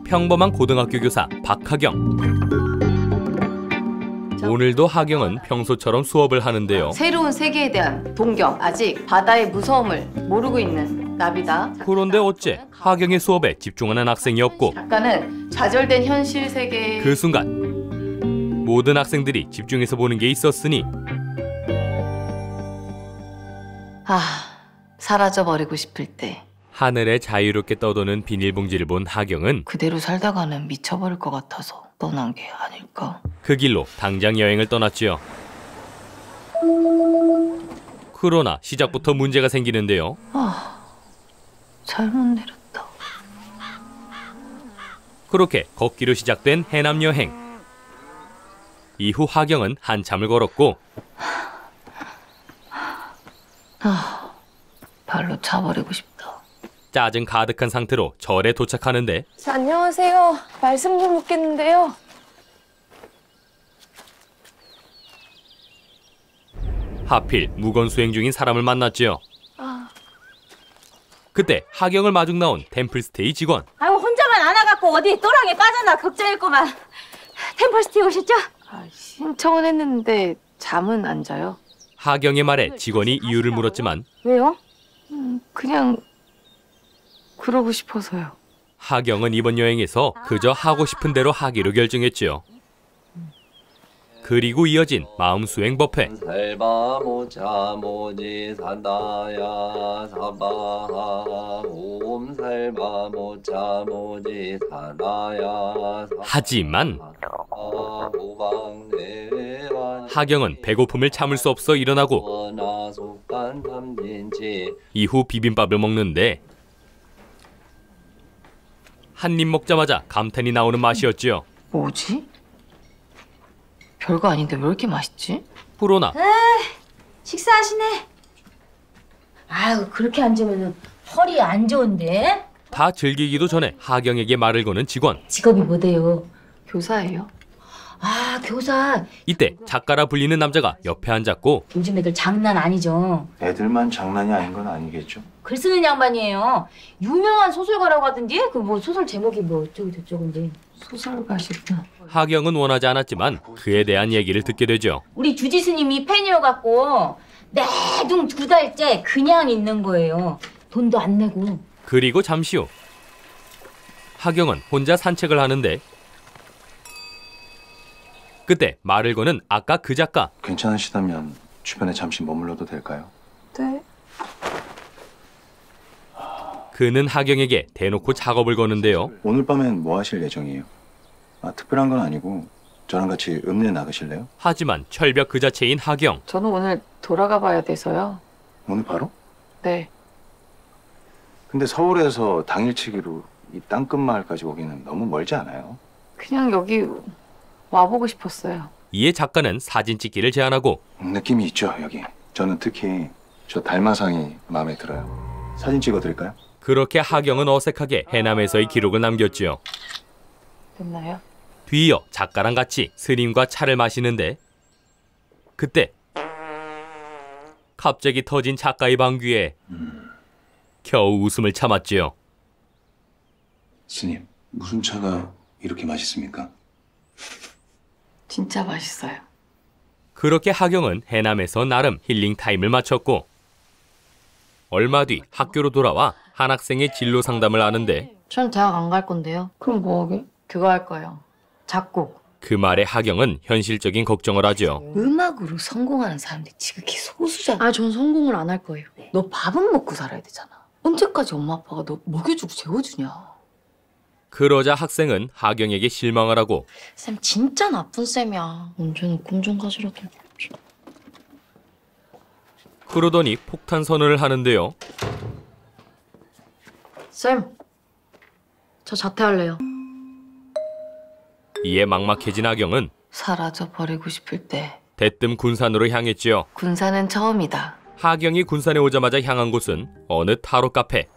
평범한 고등학교 교사 박하경. 오늘도 하경은 평소처럼 수업을 하는데요. 새로운 세계에 대한 동경, 아직 바다의 무서움을 모르고 있는 나비다. 그런데 어째 하경의 수업에 집중하는 학생이 없고, 작가는 좌절된 현실 세계에 그 순간 모든 학생들이 집중해서 보는 게 있었으니 사라져버리고 싶을 때 하늘에 자유롭게 떠도는 비닐봉지를 본 하경은 그대로 살다가는 미쳐버릴 것 같아서 떠난 게 아닐까. 그 길로 당장 여행을 떠났지요. 그러나 시작부터 문제가 생기는데요. 잘못 내렸다. 그렇게 걷기로 시작된 해남 여행. 이후 하경은 한참을 걸었고 발로 차버리고 싶다. 짜증 가득한 상태로 절에 도착하는데, 안녕하세요. 말씀 좀 묻겠는데요. 하필 무건수행 중인 사람을 만났지요. 그때 하경을 마중 나온 템플스테이 직원. 아유, 혼자만 안 와갖고 어디 또랑에 빠져나 걱정일꼬만. 템플스테이 오셨죠? 신청은 했는데 잠은 안 자요. 하경의 말에 직원이 이유를 물었지만 왜요? 그냥 그러고 싶어서요. 하경은 이번 여행에서 그저 하고 싶은 대로 하기로 결정했지요. 그리고 이어진 마음수행 법회. 살바모자모지 산다야 사바하 옴 살바모자모지 산다야. 하지만 하경은 배고픔을 참을 수 없어 일어나고 이후 비빔밥을 먹는데 한 입 먹자마자 감탄이 나오는 맛이었지요. 뭐지? 별거 아닌데 왜 이렇게 맛있지? 그러나 식사하시네. 아유, 그렇게 앉으면 허리 안 좋은데? 다 즐기기도 전에 하경에게 말을 거는 직원. 직업이 뭐대요? 교사예요. 아, 교사. 이때 작가라 불리는 남자가 옆에 앉았고, 요즘 애들 장난 아니죠. 애들만 장난이 아닌 건 아니겠죠? 글 쓰는 양반이에요. 유명한 소설가라고 하던지? 그 뭐 소설 제목이 뭐 어쩌고 저쩌고인데. 소설가시구나. 하경은 원하지 않았지만 그에 대한 얘기를 듣게 되죠. 우리 주지 스님이 팬이어갖고 매둥 2달째 그냥 있는 거예요. 돈도 안 내고. 그리고 잠시 후 하경은 혼자 산책을 하는데 그때 말을 거는 아까 그 작가. 괜찮으시다면 주변에 잠시 머물러도 될까요? 네. 그는 하경에게 대놓고 작업을 거는데요. 오늘 밤엔 뭐 하실 예정이에요? 특별한 건 아니고 저랑 같이 읍내 나가실래요? 하지만 철벽 그 자체인 하경. 저는 오늘 돌아가 봐야 돼서요. 오늘 바로? 네. 근데 서울에서 당일치기로 이 땅끝 마을까지 오기는 너무 멀지 않아요? 그냥 여기 와보고 싶었어요. 이에 작가는 사진 찍기를 제안하고, 느낌이 있죠, 여기. 저는 특히 저 달마상이 마음에 들어요. 사진 찍어드릴까요? 그렇게 하경은 어색하게 해남에서의 기록을 남겼지요. 됐나요? 뒤이어 작가랑 같이 스님과 차를 마시는데 그때 갑자기 터진 작가의 방귀에 겨우 웃음을 참았지요. 스님, 무슨 차가 이렇게 맛있습니까? 진짜 맛있어요. 그렇게 하경은 해남에서 나름 힐링 타임을 마쳤고 얼마 뒤 학교로 돌아와 한 학생의 진로 상담을 하는데 전 대학 안 갈 건데요. 그럼 뭐 하게? 그거 할 거예요. 작곡. 그 말에 하경은 현실적인 걱정을 하죠. 음악으로 성공하는 사람들이 지극히 소수잖아. 전 성공을 안 할 거예요. 너 밥은 먹고 살아야 되잖아. 언제까지 엄마 아빠가 너 먹여주고 재워주냐. 그러자 학생은 하경에게 실망을 하고 쌤 진짜 나쁜 쌤이야. 언제는 꿈좀 가지라도. 그러더니 폭탄 선언을 하는데요. 쌤, 저 자퇴할래요. 이에 막막해진 하경은 사라져버리고 싶을 때 대뜸 군산으로 향했지요. 군사는 처음이다. 하경이 군산에 오자마자 향한 곳은 어느 타로 카페.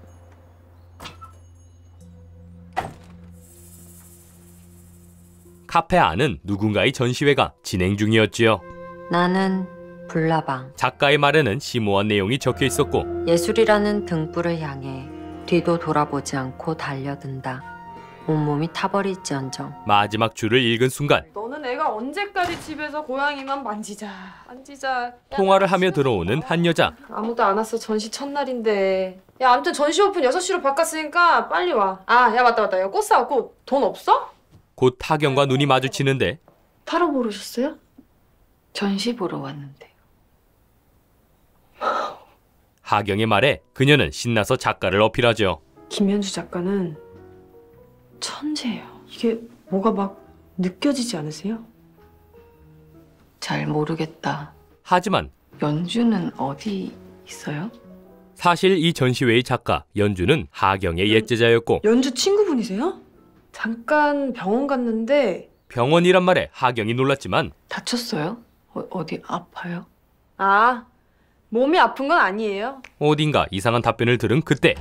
카페 안은 누군가의 전시회가 진행 중이었지요. 나는 불나방. 작가의 말에는 심오한 내용이 적혀 있었고 예술이라는 등불을 향해 뒤도 돌아보지 않고 달려든다. 온몸이 타버릴지언정. 마지막 줄을 읽은 순간 너는 애가 언제까지 집에서 고양이만 만지자. 통화를 하며 들어오는 한 여자. 아무도 안 왔어. 전시 첫날인데. 야, 아무튼 전시 오픈 6시로 바꿨으니까 빨리 와. 아, 야, 맞다. 야, 꽃 사와, 꽃. 돈 없어? 곧 하경과 눈이 마주치는데 타로 보러셨어요? 전시 보러 왔는데요. 하경의 말에 그녀는 신나서 작가를 어필하죠. 김현주 작가는 천재예요. 이게 뭐가 막 느껴지지 않으세요? 잘 모르겠다. 하지만 연주는 어디 있어요? 사실 이 전시회의 작가 연주는 하경의 옛 제자였고 연주 친구분이세요? 잠깐 병원 갔는데. 병원이란 말에 하경이 놀랐지만 다쳤어요? 어디 아파요? 아, 몸이 아픈 건 아니에요. 어딘가 이상한 답변을 들은 그때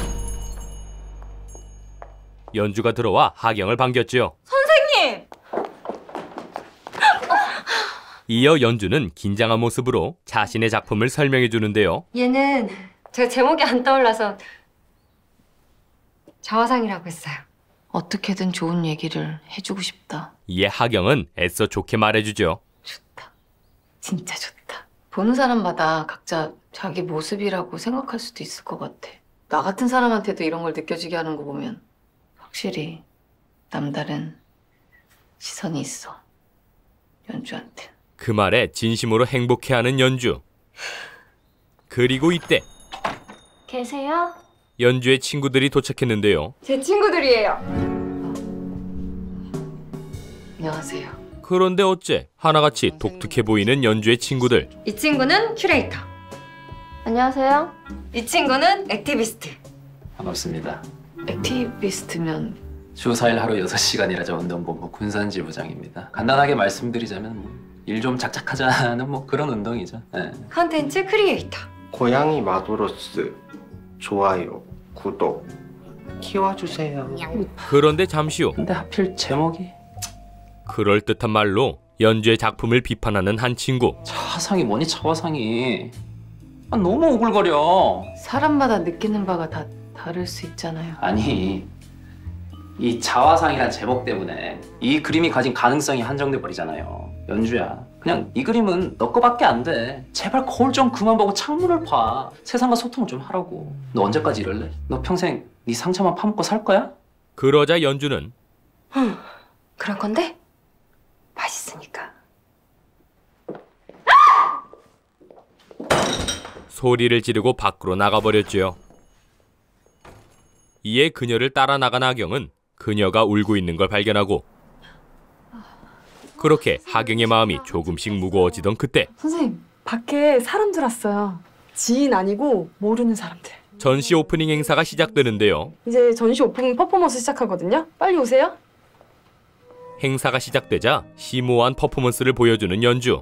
연주가 들어와 하경을 반겼지요. 선생님! 이어 연주는 긴장한 모습으로 자신의 작품을 설명해 주는데요. 얘는 제가 제목이 안 떠올라서 자화상이라고 했어요. 어떻게든 좋은 얘기를 해주고 싶다. 이에 하경은 애써 좋게 말해주죠. 좋다. 진짜 좋다. 보는 사람마다 각자 자기 모습이라고 생각할 수도 있을 것 같아. 나 같은 사람한테도 이런 걸 느껴지게 하는 거 보면 확실히 남다른 시선이 있어. 연주한테. 그 말에 진심으로 행복해하는 연주. 그리고 이때 계세요? 연주의 친구들이 도착했는데요. 제 친구들이에요. 안녕하세요. 그런데 어째 하나같이 독특해 보이는 연주의 친구들. 이 친구는 큐레이터. 안녕하세요. 이 친구는 액티비스트. 반갑습니다. 액티비스트면 주 4일 하루 6시간이라자 운동본부 군산지부장입니다. 간단하게 말씀드리자면 일 좀 작작하자는 그런 운동이죠. 네. 컨텐츠 크리에이터. 고양이 마도로스 좋아요, 구독 키워주세요. 그런데 잠시 후 근데 하필 제목이 그럴듯한 말로 연주의 작품을 비판하는 한 친구. 차화상이 뭐니 차화상이. 너무 오글거려. 사람마다 느끼는 바가 다 다를 수 있잖아요. 아니 이 자화상이란 제목 때문에 이 그림이 가진 가능성이 한정돼 버리잖아요. 연주야, 그냥 이 그림은 너 거밖에 안 돼. 제발 거울 좀 그만 보고 창문을 봐. 세상과 소통을 좀 하라고. 너 언제까지 이럴래? 너 평생 네 상처만 파먹고 살 거야? 그러자 연주는 그럴 건데 맛있으니까. 소리를 지르고 밖으로 나가버렸지요. 이에 그녀를 따라 나간 하경은 그녀가 울고 있는 걸 발견하고 그렇게 하경의 마음이 조금씩 무거워지던 그때 선생님, 밖에 사람들 왔어요. 지인 아니고 모르는 사람들. 전시 오프닝 행사가 시작되는데요. 이제 전시 오픈 퍼포먼스 시작하거든요. 빨리 오세요. 행사가 시작되자 심오한 퍼포먼스를 보여주는 연주.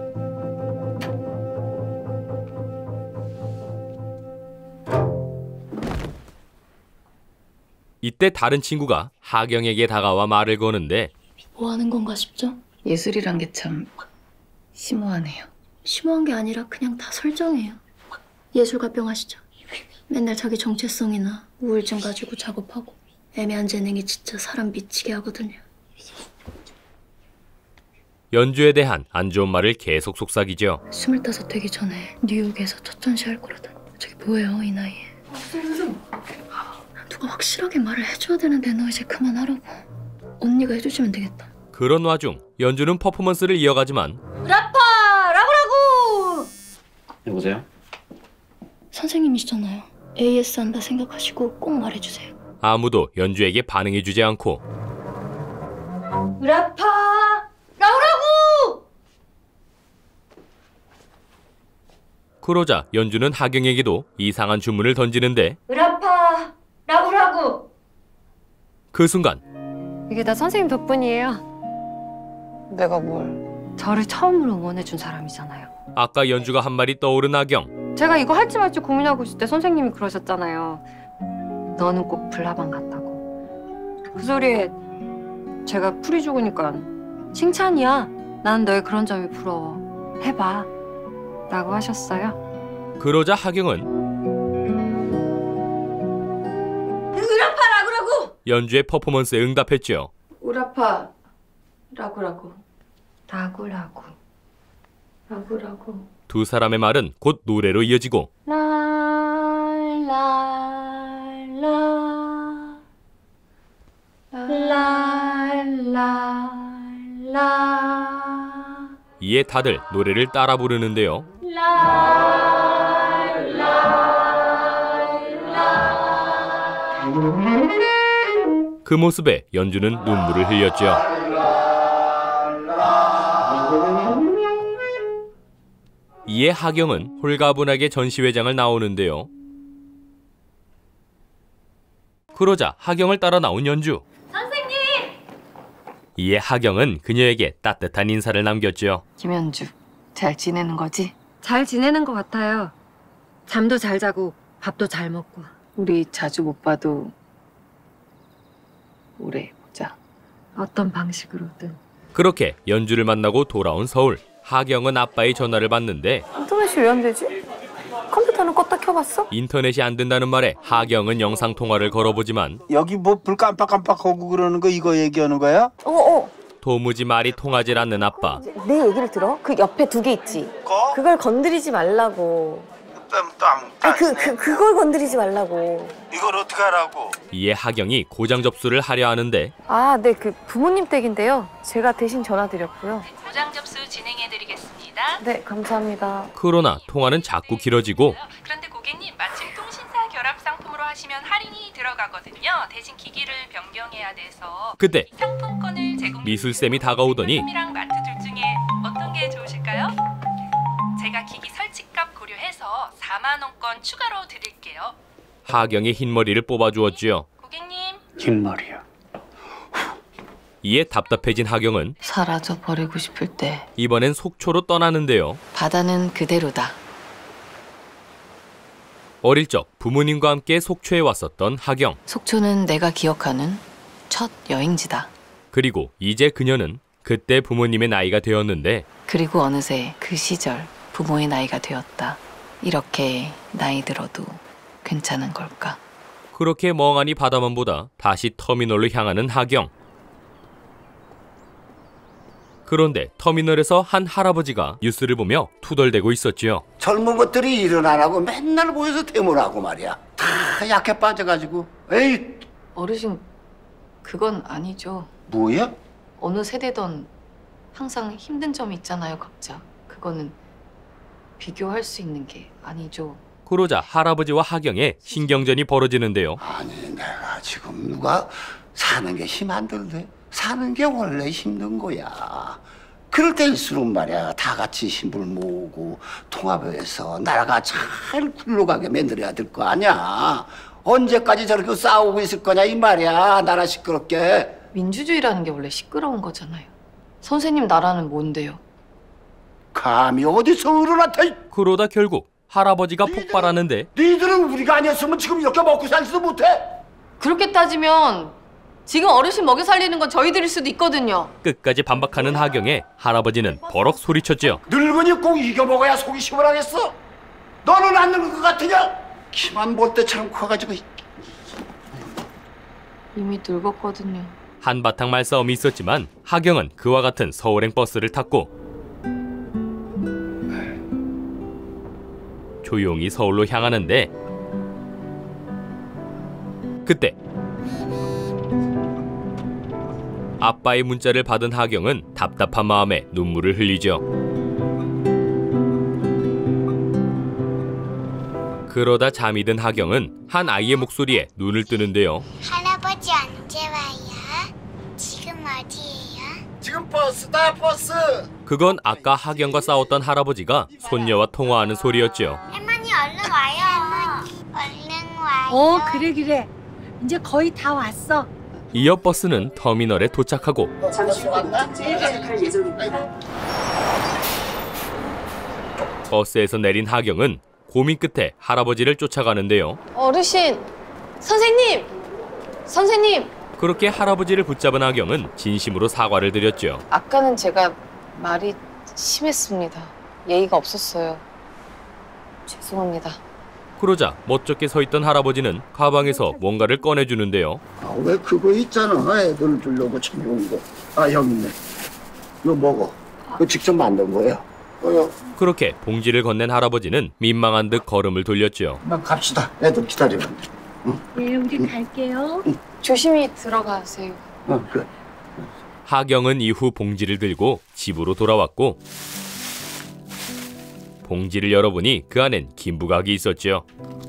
이때 다른 친구가 하경에게 다가와 말을 거는데 뭐 하는 건가 싶죠? 예술이란 게 참 심오하네요. 심오한 게 아니라 그냥 다 설정해요. 예술가병 아시죠? 맨날 자기 정체성이나 우울증 가지고 작업하고 애매한 재능이 진짜 사람 미치게 하거든요. 연주에 대한 안 좋은 말을 계속 속삭이죠. 25 되기 전에 뉴욕에서 첫 전시할 거라던. 저게 뭐예요, 이 나이에. 누가 확실하게 말을 해줘야 되는데 너 이제 그만하라고. 언니가 해주시면 되겠다. 그런 와중 연주는 퍼포먼스를 이어가지만 라파! 라구라구! 여보세요? 선생님이시잖아요. AS 한다 생각하시고 꼭 말해주세요. 아무도 연주에게 반응해주지 않고 라파! 라구라구! 그러자 연주는 하경에게도 이상한 주문을 던지는데 라파! 라구라구! 그 순간 이게 다 선생님 덕분이에요. 내가 뭘? 저를 처음으로 응원해준 사람이잖아요. 아까 연주가 한 말이 떠오른 하경. 제가 이거 할지 말지 고민하고 있을 때 선생님이 그러셨잖아요. 너는 꼭 불나방 같다고. 그 소리에 제가 풀이 죽으니까 칭찬이야. 나는 너의 그런 점이 부러워. 해봐. 라고 하셨어요. 그러자 하경은 라파! 라구라구! 연주의 퍼포먼스에 응답했죠. 우라파 라구라구 라구라구. 라구라구. 두 사람의 말은 곧 노래로 이어지고 이에 다들 노래를 따라 부르는데요. 그 모습에 연주는 눈물을 흘렸죠. 이에 하경은 홀가분하게 전시회장을 나오는데요. 그러자 하경을 따라 나온 연주. 선생님! 이에 하경은 그녀에게 따뜻한 인사를 남겼죠. 김연주, 잘 지내는 거지? 잘 지내는 것 같아요. 잠도 잘 자고 밥도 잘 먹고. 우리 자주 못 봐도 오래 보자. 어떤 방식으로든. 그렇게 연주를 만나고 돌아온 서울. 하경은 아빠의 전화를 받는데 인터넷이 왜 안 되지? 컴퓨터는 껐다 켜봤어? 인터넷이 안 된다는 말에 하경은 영상통화를 걸어보지만 여기 뭐 불 깜빡깜빡하고 그러는 거 이거 얘기하는 거야? 도무지 말이 통하질 않는 아빠. 내 얘기를 들어? 그 옆에 두 개 있지? 그걸 건드리지 말라고. 그걸 건드리지 말라고. 이걸 어떻게 하라고? 이에 하경이 고장 접수를 하려 하는데 아, 네, 그 부모님 댁인데요. 제가 대신 전화드렸고요. 고장 접수 진행해드리겠습니다. 네, 감사합니다. 그러나 통화는 자꾸 길어지고 그런데 고객님 마침 통신사 결합 상품으로 하시면 할인이 들어가거든요. 대신 기기를 변경해야 돼서 그때 상품권을 제공. 미술쌤이 다가오더니 상품이랑 마트 둘 중에 어떤 게 좋으실까요? 제가 기기 설치값 고려해서 4만 원권 추가로 드릴게요. 하경의 흰머리를 뽑아주었지요. 고객님. 흰머리야. 이에 답답해진 하경은 사라져 버리고 싶을 때 이번엔 속초로 떠나는데요. 바다는 그대로다. 어릴 적 부모님과 함께 속초에 왔었던 하경. 속초는 내가 기억하는 첫 여행지다. 그리고 이제 그녀는 그때 부모님의 나이가 되었는데 그리고 어느새 그 시절 부모의 나이가 되었다. 이렇게 나이 들어도 괜찮은 걸까? 그렇게 멍하니 바다만 보다 다시 터미널로 향하는 하경. 그런데 터미널에서 한 할아버지가 뉴스를 보며 투덜대고 있었지요. 젊은 것들이 일은 안 하고 맨날 모여서 데모하고 말이야. 다 약해 빠져가지고. 에이, 어르신, 그건 아니죠. 뭐야? 어느 세대던 항상 힘든 점이 있잖아요, 각자. 그거는 비교할 수 있는 게 아니죠. 그러자 할아버지와 하경의 신경전이 벌어지는데요. 아니, 내가 지금 누가 사는 게 힘 안 들대? 사는 게 원래 힘든 거야. 그럴 때일수록 말이야, 다 같이 힘을 모으고 통합해서 나라가 잘 굴러가게 만들어야 될 거 아니야. 언제까지 저렇게 싸우고 있을 거냐 이 말이야, 나라 시끄럽게. 민주주의라는 게 원래 시끄러운 거잖아요. 선생님 나라는 뭔데요? 감히 어디서 어른한테. 그러다 결국 할아버지가 폭발하는데 니들은 우리가 아니었으면 지금 이렇게 먹고 살지도 못해. 그렇게 따지면 지금 어르신 먹여 살리는 건 저희들일 수도 있거든요. 끝까지 반박하는 하경에 할아버지는 버럭 소리쳤죠. 늙은이 꼭 이겨먹어야 속이 시원하겠어? 너는 안 늙은 것 같으냐? 키만 볼 때처럼 커가지고. 이미 늙었거든요. 한바탕 말싸움이 있었지만 하경은 그와 같은 서울행 버스를 탔고 조용히 서울로 향하는데 그때 아빠의 문자를 받은 하경은 답답한 마음에 눈물을 흘리죠. 그러다 잠이 든 하경은 한 아이의 목소리에 눈을 뜨는데요. 할아버지 언제 와요? 지금 어디예요? 지금 버스다, 버스. 그건 아까 하경과 싸웠던 할아버지가 손녀와 통화하는 소리였죠. 할머니 얼른 와요. 얼른 와요. 그래. 이제 거의 다 왔어. 이어 버스는 터미널에 도착하고 잠시 왔나? 버스에서 내린 하경은 고민 끝에 할아버지를 쫓아가는데요. 어르신! 선생님! 선생님! 그렇게 할아버지를 붙잡은 하경은 진심으로 사과를 드렸죠. 아까는 제가 말이 심했습니다. 예의가 없었어요. 죄송합니다. 그러자 멋쩍게 서 있던 할아버지는 가방에서 뭔가를 꺼내주는데요. 아, 왜 그거 있잖아. 애들 주려고 챙겨온 거. 아, 여기 있네. 이거 먹어. 이거 직접 만든 거야. 그렇게 봉지를 건넨 할아버지는 민망한 듯 걸음을 돌렸죠. 갑시다. 애들 기다리는데. 네, 우리 갈게요. 조심히 들어가세요. 그래. 하경은 이후 봉지를 들고 집으로 돌아왔고 봉지를 열어보니 그 안엔 김부각이 있었죠.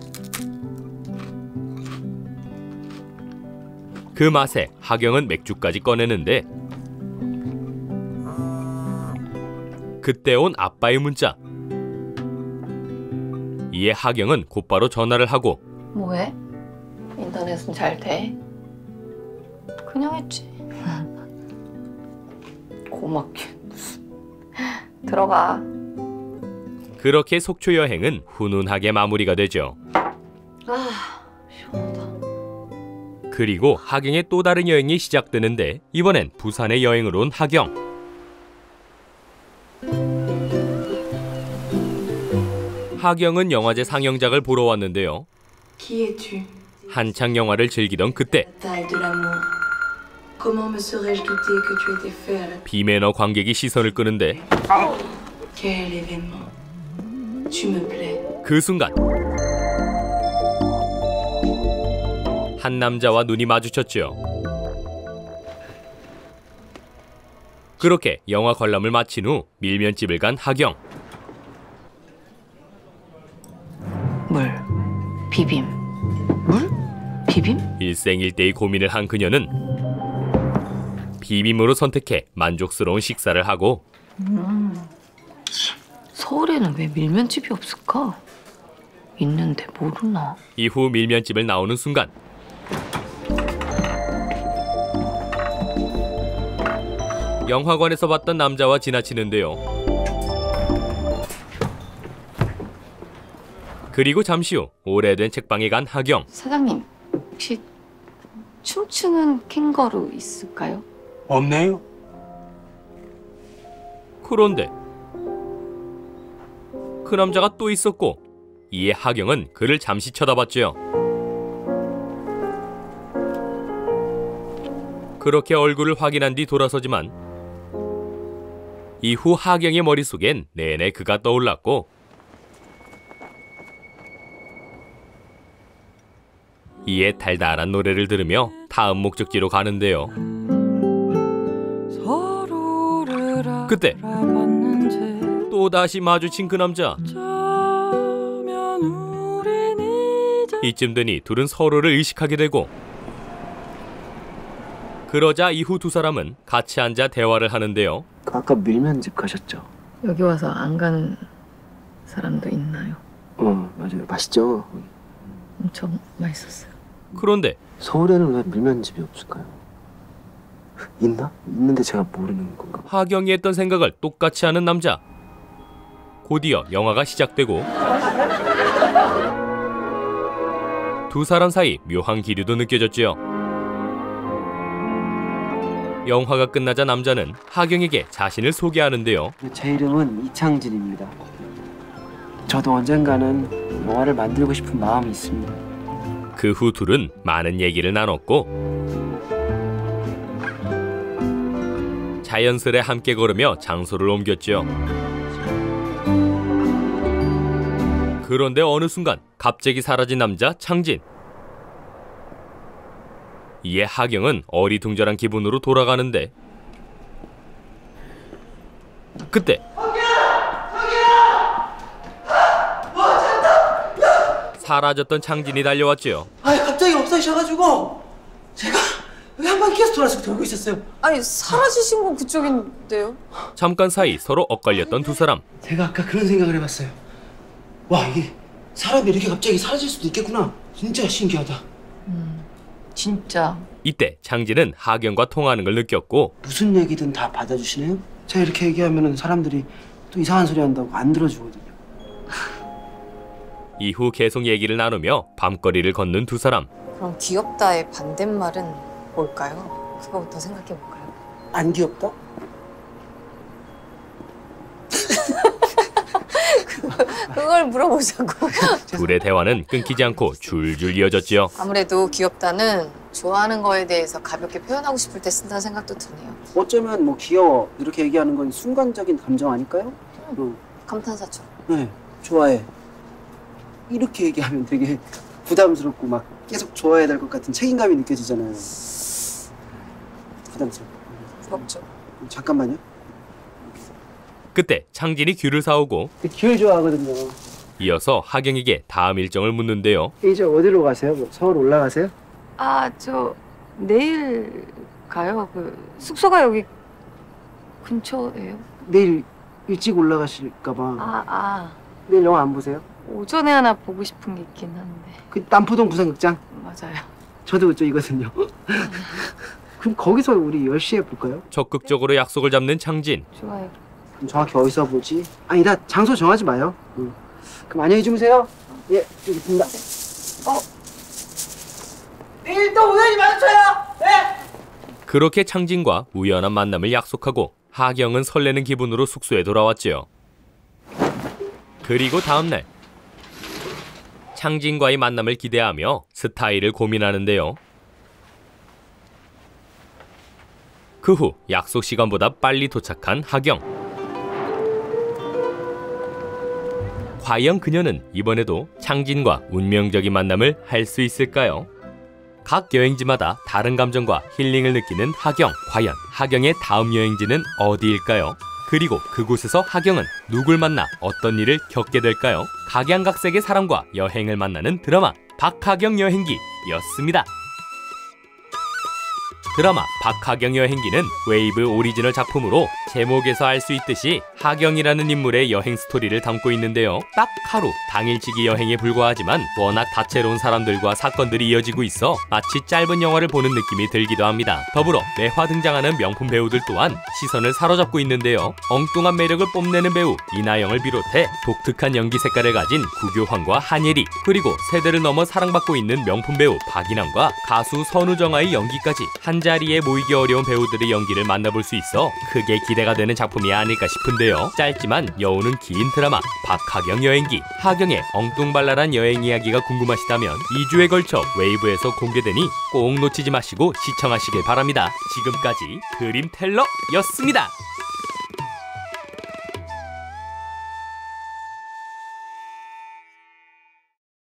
그 맛에 하경은 맥주까지 꺼내는데 그때 온 아빠의 문자. 이에 하경은 곧바로 전화를 하고 뭐해? 인터넷은 잘 돼? 그냥 했지. 고맙게 무슨. 들어가. 그렇게 속초 여행은 훈훈하게 마무리가 되죠. 아, 시원하다. 그리고 하경의 또 다른 여행이 시작되는데 이번엔 부산에 여행을 온 하경. 하경은 영화제 상영작을 보러 왔는데요. 한창 영화를 즐기던 그때 비매너 관객이 시선을 끄는데 그 순간 한 남자와 눈이 마주쳤죠. 그렇게 영화 관람을 마친 후 밀면집을 간 하경. 물, 비빔. 물? 비빔? 일생일대의 고민을 한 그녀는 비빔으로 선택해 만족스러운 식사를 하고 서울에는 왜 밀면집이 없을까? 있는데 모르나? 이후 밀면집을 나오는 순간 영화관에서 봤던 남자와 지나치는데요. 그리고 잠시 후 오래된 책방에 간 하경. 사장님, 혹시 춤추는 캥거루 있을까요? 없네요. 그런데 그 남자가 또 있었고 이에 하경은 그를 잠시 쳐다봤죠. 그렇게 얼굴을 확인한 뒤 돌아서지만 이후 하경의 머릿속엔 내내 그가 떠올랐고 이에 달달한 노래를 들으며 다음 목적지로 가는데요. 그때 또다시 마주친 그 남자. 이쯤 되니 둘은 서로를 의식하게 되고 그러자 이후 두 사람은 같이 앉아 대화를 하는데요. 아까 밀면집 가셨죠? 여기 와서 안 가는 사람도 있나요? 맞아요. 맛있죠? 엄청 맛있었어요. 그런데 서울에는 왜 밀면집이 없을까요? 있나? 있는데 제가 모르는 건가? 하경이 했던 생각을 똑같이 하는 남자. 곧이어 영화가 시작되고 두 사람 사이 묘한 기류도 느껴졌지요. 영화가 끝나자 남자는 하경에게 자신을 소개하는데요. 제 이름은 이창진입니다. 저도 언젠가는 영화를 만들고 싶은 마음이 있습니다. 그 후 둘은 많은 얘기를 나눴고 자연스레 함께 걸으며 장소를 옮겼죠. 그런데 어느 순간 갑자기 사라진 남자 창진. 이에 하경은 어리둥절한 기분으로 돌아가는데 그때 사라졌던 창진이 달려왔죠. 갑자기 없어지셔가지고 제가 여기 한번 계속 돌아서 돌고 있었어요. 아니 사라지신 건 그쪽인데요? 잠깐 사이 서로 엇갈렸던 두 사람. 제가 아까 그런 생각을 해봤어요. 와, 이게 사람이 이렇게 갑자기 사라질 수도 있겠구나. 진짜 신기하다. 진짜. 이때 창진은 하경과 통화하는 걸 느꼈고 무슨 얘기든 다 받아주시네요? 제가 이렇게 얘기하면 사람들이 또 이상한 소리 한다고 안 들어주거든요. 이후 계속 얘기를 나누며 밤거리를 걷는 두 사람. 그럼 귀엽다의 반대말은 뭘까요? 그거부터 생각해볼까요? 안 귀엽다? 그걸 물어보자고. 둘의 대화는 끊기지 않고 줄줄 이어졌지요. 아무래도 귀엽다는 좋아하는 거에 대해서 가볍게 표현하고 싶을 때 쓴다는 생각도 드네요. 어쩌면 뭐 귀여워 이렇게 얘기하는 건 순간적인 감정 아닐까요? 감탄사처럼. 네, 좋아해. 이렇게 얘기하면 되게 부담스럽고 막 계속 좋아해야 될 것 같은 책임감이 느껴지잖아요. 부담스럽고. 부럽죠. 잠깐만요. 그때 창진이 귤을 사오고 귤 좋아하거든요. 이어서 하경에게 다음 일정을 묻는데요. 이제 어디로 가세요? 뭐 서울 올라가세요? 아, 저 내일 가요. 숙소가 여기 근처예요. 내일 일찍 올라가실까 봐. 내일 영화 안 보세요? 오전에 하나 보고 싶은 게 있긴 한데. 그 남포동 부산극장? 맞아요. 저도 그쪽이거든요. 그럼 거기서 우리 10시에 볼까요? 적극적으로 약속을 잡는 창진. 좋아요. 그럼 정확히 어디서 보지? 아니다, 장소 정하지 마요. 그럼 안녕히 주무세요. 예, 여기 듭니다. 내일 또 우연히 마주쳐요. 네. 그렇게 창진과 우연한 만남을 약속하고 하경은 설레는 기분으로 숙소에 돌아왔지요. 그리고 다음날 창진과의 만남을 기대하며 스타일을 고민하는데요. 그 후 약속 시간보다 빨리 도착한 하경. 과연 그녀는 이번에도 창진과 운명적인 만남을 할 수 있을까요? 각 여행지마다 다른 감정과 힐링을 느끼는 하경. 과연 하경의 다음 여행지는 어디일까요? 그리고 그곳에서 하경은 누굴 만나 어떤 일을 겪게 될까요? 각양각색의 사람과 여행을 만나는 드라마 박하경 여행기였습니다. 드라마 박하경 여행기는 웨이브 오리지널 작품으로 제목에서 알 수 있듯이 하경이라는 인물의 여행 스토리를 담고 있는데요. 딱 하루 당일치기 여행에 불과하지만 워낙 다채로운 사람들과 사건들이 이어지고 있어 마치 짧은 영화를 보는 느낌이 들기도 합니다. 더불어 매화 등장하는 명품 배우들 또한 시선을 사로잡고 있는데요. 엉뚱한 매력을 뽐내는 배우 이나영을 비롯해 독특한 연기 색깔을 가진 구교환과 한예리, 그리고 세대를 넘어 사랑받고 있는 명품 배우 박인환과 가수 선우정아의 연기까지 한자리에 모이기 어려운 배우들의 연기를 만나볼 수 있어 크게 기대가 되는 작품이 아닐까 싶은데요. 짧지만 여우는 긴 드라마 박하경 여행기. 하경의 엉뚱발랄한 여행 이야기가 궁금하시다면 2주에 걸쳐 웨이브에서 공개되니 꼭 놓치지 마시고 시청하시길 바랍니다. 지금까지 그림텔러였습니다.